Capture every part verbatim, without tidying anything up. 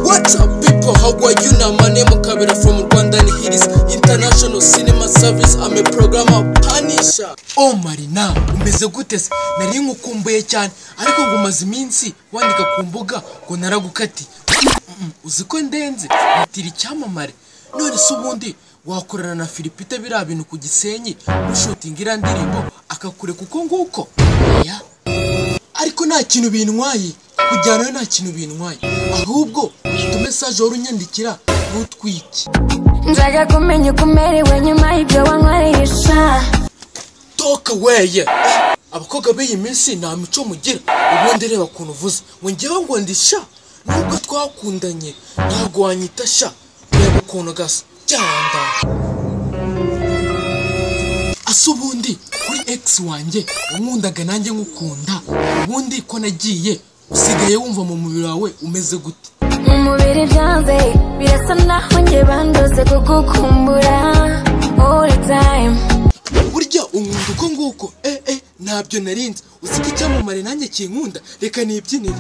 What's up people, how are you now? My name is Kabera from Rwanda and it is International Cinema Service. I'm a programmer Punisher. Oh Marina, umeze gute se? Nari ngukumbuye cyane ariko ngo maze iminsi wandika ku mbuga ngo naragukati. Uziko ndenze natira icyamamare. None se ubundi wakorana na Philipite bira bintu ku Gisenyi ushutinga ira ndirimbo akakure kuko nguko. Ya. Ariko nta kintu bintwaye. Kujyana nta kintu bintwaye. Ahubwo tu message orunyandikira n'utwiki. Nzaga kumenya kumerewe nyuma y'ibyo wankoresha. Toka weye. Abakoga b'iyi minsi nta mico mugira. Ubundi reba kuntu uvuze. Ngo ngewe ngo ndisha. Nubwo twakundanye ntago wanyita sha. Reba ukuntu gasa. Cyanda. Asubundi kuri ex wanjye umwundaga nanjye ngukunda. Ubundi ko nagiye usigaye wumva mu mubiri wawe umeze gute? Mu mubiri byanze birasa naho nge bandoze kugukumbura all the time. Burya unkunda uko nguko eh eh ntabyo narinze. Uziki cyamamare nanjye kinkunda reka nibyinire.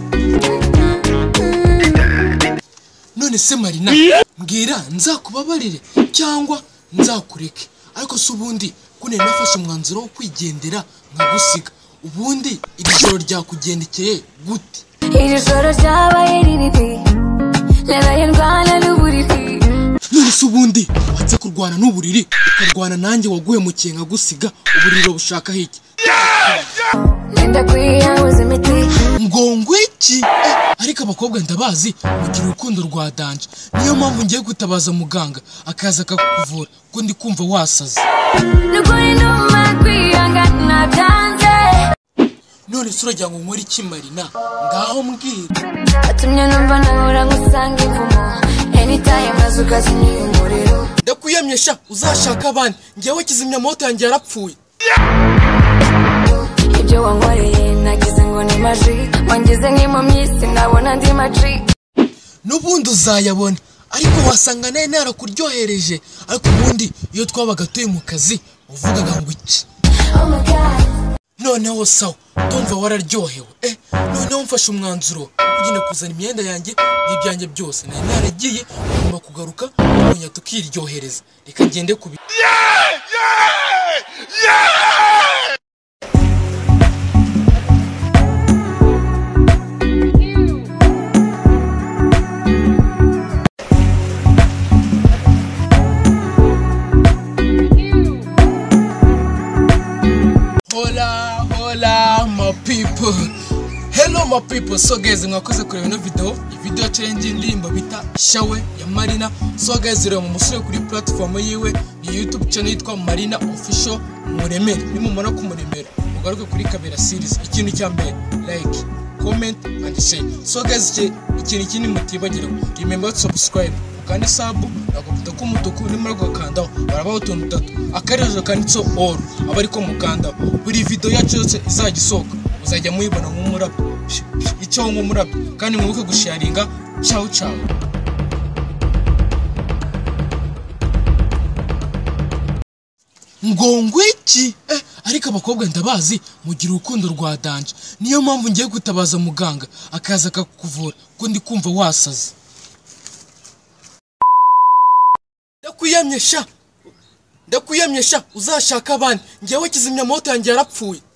None se Marina mbwira nzakubabarire cyangwa nzakureke? Ariko se ubundi kune nafashe umwanzuro wo kwigendera nkagusiga. Ubundi iri joro ryakugendekeye gute? Iri joro ryabaye riribi naraye ndwana n'uburiri. None se ubundi watse kurwana n'uburiri ukarwana nanjye waguye mu kenga gusiga uburiro bushaka hiki? Nenda kwiyabuza imiti Ngongo iki? Ariko abakobwa ndabazi mugira urukundo rwa danje. Niyo mpamvu ngiye gutabaza muganga akaza akakuvura ko ndi kumva wasaze. Nukuri numa kwihangana byanze. None se uragira ngo nkore iki Marina? Ngaho mbwira. Atumye numva nahora ngusanga ivumo anytime azuka zinyumuriro. Ndakuyamyesha uzashaka abandi. Ngewe kizimya moto yanjye yarapfuye. Ibyo wankoreye nagize ngo ni maji wangize nk'impumyi sinabona ndi maji. N'ubundi uzayabona ariko wasanga naye narakuryohereje. Ariko ubundi iyo twabaga tuye mu kazi uvugaga ngo iki? Oh my god. Noneho sawa ndumva wararyohewe. Eh noneho mfashe umwanzuro kugenda kuzana imyenda yanjye n'ibyanjye byose. Nari naragiye ngomba kugaruka kunya tukiryohereza. Reka ngende kubi. Yeah! Yeah! Yeah! Hola, hola my people. Hello my people. So guys, mwakoze kureba ino video. Iyi video challenge indirimbo bita Shawe ya Marina. So guys, rero mu musore kuri platform yiwe ni YouTube channel yitwa Marina Official Muremere. Nimumara kumuremera ugaruke kuri Kabera series. Ikintu cya mbere like, comment and share. So guys, ikintu kindi mutibagira, remember to subscribe kandi sabu nakuputa ko umutuku nimara gukanda barabaho utuntu dutatu akarezo kanditso all abari ko mukanda buri video yacu yose izagisoka uzajya muyibona nk'umurabyo icyo nk'umurabyo kandi mwibuke gusharinga. Ciao ciao. Ngongo iki? Eh ariko abakobwa ndabazi mugira urukundo rwa danje. Niyo mpamvu ngiye gutabaza muganga akaza akakuvura ko ndi kumva wasaze. Ndakuyamyesha Ndakuyamyesha uzashaka abandi. Ngewe kizimya moto yanjye yarapfuye.